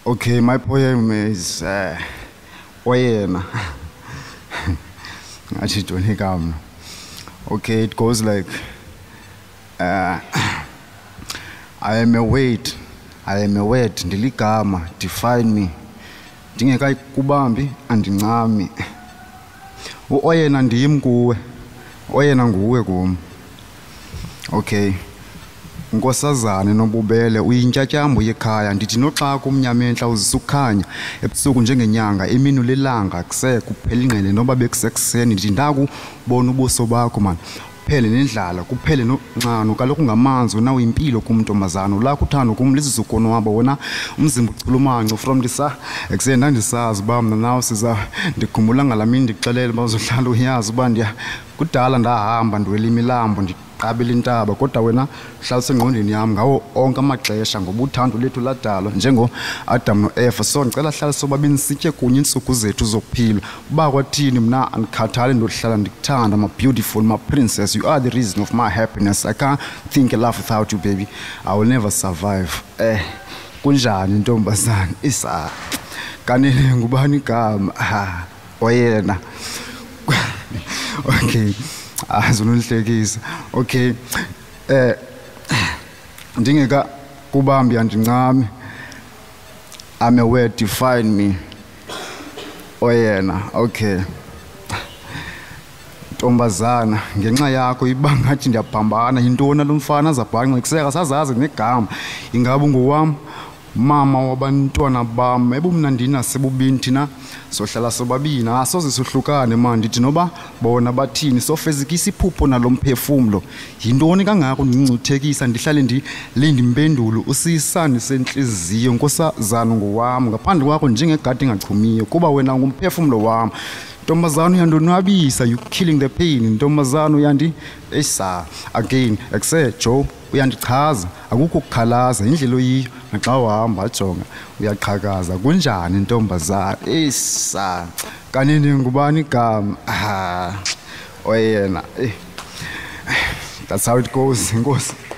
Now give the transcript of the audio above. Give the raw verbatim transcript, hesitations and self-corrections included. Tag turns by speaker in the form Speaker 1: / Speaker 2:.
Speaker 1: Okay, my poem is uh, Oyena. Actually, don't come. Okay, it goes like uh, I am a weight, I am a word, ndiligama, define me. Ndingekayi kubambi andincami. Oyena ndim kuwe. Oyena nguwe kum. Okay. Nkosazane nobubele uyintyatyambo yekhaya ndithi noxa kumnyamentla uzisukhanya ebusuku njengenyanga emini ulilanga kuse kuphela ingqele noba bekusekuseni ndithi ndakubona ubuso bakho man kuphele nendlala kuphele noncano kaloku ngamanzi wena uyimpilo kumntombazana ulakho uthando kum lizizukonwabo wona umzimba uculumanco from ndisa ekuseni ndandisazi uba mna nawe siza ndikhumbula ngalamini ndikuxelele uba uzohlala uyazi uba ndiya kudala ndahamba ndiwela imilambo qabela intaba kodwa wena hlala sengqondweni yami ngawo onke amaxesha ngoba uthando lethu ladalwa njengo Adam no Eva so ngicela hlala sobabini sitye kunye insuku zethu zokuphila uba kwathini mna andikhathali ndohlala ndikuthanda my beautiful my princess you are the reason of my happiness I can't think a life without you baby I will never survive eh kunjani intombazana isa kanene ngubani igama ah Oyena okay azonolihlekisa okay eh ndingeka kubambi andincami I'm a word define me Oyena okay ntombazana ngenxa yakho ibangathi ndiyaphambana yintoni lo mfana azabhanqa ngikuseka sazazi negama ingabe ngowami mama wabantwana bam ebumna ndina sebubini thina sohlala sobabini asoze sohlukane manje ndithi noba bona bathini sofezikisa iphupho nalomphefumulo yintoni kangako ndincuthekisa ndihlale ndilinde impendulo usisani senhliziyo nkosazana ngowami ngaphandle kwakho njengegadi engachumiyo kuba wena ngumphefumulo wami ntombazana uyandonwabisa you killing the pain ntombazana uyandi esa again ekuse Joe uyandichaza akukho ukukhalaza indlela oyiyo naxa uhamba ajonga uyaqhakaza kunjani intombazana esa kanini ngubani igama ah Oyena that's how it goes inkosi.